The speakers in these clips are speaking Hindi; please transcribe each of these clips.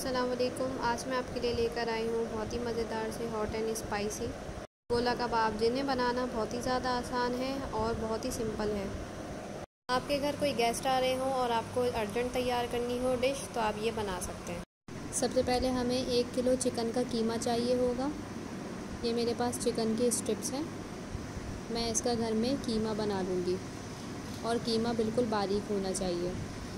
अस्सलाम वालेकुम। आज मैं आपके लिए लेकर आई हूँ बहुत ही मज़ेदार से हॉट एंड स्पाइसी गोला कबाब, जिन्हें बनाना बहुत ही ज़्यादा आसान है और बहुत ही सिंपल है। आपके घर कोई गेस्ट आ रहे हों और आपको अर्जेंट तैयार करनी हो डिश, तो आप ये बना सकते हैं। सबसे पहले हमें 1 किलो चिकन का कीमा चाहिए होगा। ये मेरे पास चिकन के स्ट्रिप्स हैं। मैं इसका घर में कीमा बना लूँगी और कीमा बिल्कुल बारीक होना चाहिए।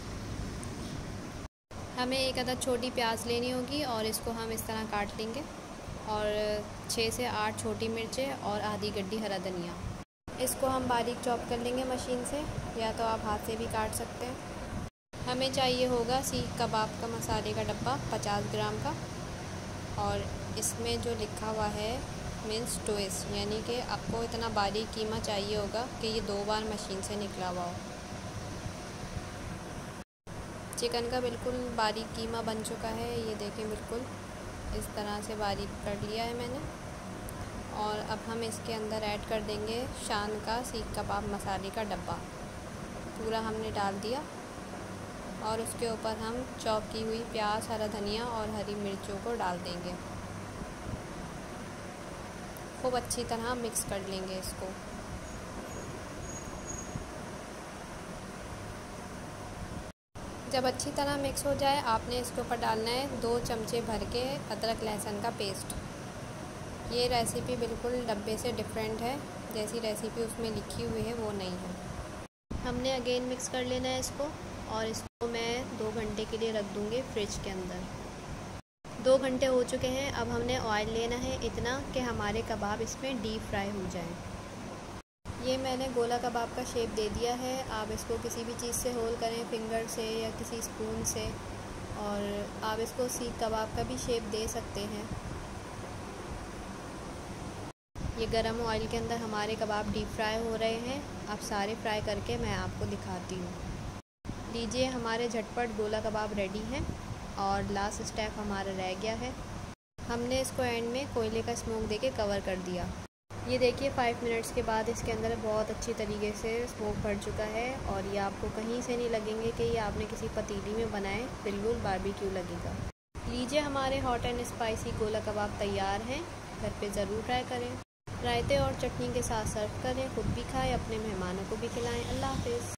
हमें एक अदद छोटी प्याज लेनी होगी और इसको हम इस तरह काट लेंगे, और 6 से 8 छोटी मिर्चें और आधी गड्डी हरा धनिया। इसको हम बारीक चॉप कर लेंगे मशीन से, या तो आप हाथ से भी काट सकते हैं। हमें चाहिए होगा सीख कबाब का मसाले का डब्बा 50 ग्राम का, और इसमें जो लिखा हुआ है मिन्स ट्विस्ट, यानी कि आपको इतना बारीक कीमा चाहिए होगा कि ये 2 बार मशीन से निकला हुआ हो। चिकन का बिल्कुल बारीक कीमा बन चुका है, ये देखें, बिल्कुल इस तरह से बारीक कर लिया है मैंने। और अब हम इसके अंदर ऐड कर देंगे शान का सीख कबाब मसाले का डब्बा। पूरा हमने डाल दिया, और उसके ऊपर हम चॉप की हुई प्याज, हरा धनिया और हरी मिर्चों को डाल देंगे। खूब अच्छी तरह मिक्स कर लेंगे इसको। जब अच्छी तरह मिक्स हो जाए, आपने इसके ऊपर डालना है 2 चमचे भर के अदरक लहसुन का पेस्ट। ये रेसिपी बिल्कुल डब्बे से डिफरेंट है, जैसी रेसिपी उसमें लिखी हुई है वो नहीं है। हमने अगेन मिक्स कर लेना है इसको, और इसको मैं 2 घंटे के लिए रख दूँगी फ्रिज के अंदर। 2 घंटे हो चुके हैं। अब हमने ऑयल लेना है इतना कि हमारे कबाब इसमें डीप फ्राई हो जाएं। ये मैंने गोला कबाब का शेप दे दिया है। आप इसको किसी भी चीज़ से होल करें, फिंगर से या किसी स्पून से, और आप इसको सीख कबाब का भी शेप दे सकते हैं। ये गरम ऑयल के अंदर हमारे कबाब डीप फ्राई हो रहे हैं। अब सारे फ्राई करके मैं आपको दिखाती हूँ। लीजिए, हमारे झटपट गोला कबाब रेडी हैं, और लास्ट स्टेप हमारा रह गया है। हमने इसको एंड में कोयले का स्मोक देके कवर कर दिया। ये देखिए, 5 मिनट्स के बाद इसके अंदर बहुत अच्छी तरीके से स्मोक भर चुका है, और ये आपको कहीं से नहीं लगेंगे कि ये आपने किसी पतीली में बनाए, बिल्कुल बारबेक्यू लगेगा। लीजिए, हमारे हॉट एंड स्पाइसी गोला कबाब तैयार हैं। घर पे ज़रूर ट्राई करें। रायते और चटनी के साथ सर्व करें, खुद भी खाएं, अपने मेहमानों को भी खिलाएं। अल्लाह हाफ़िज़।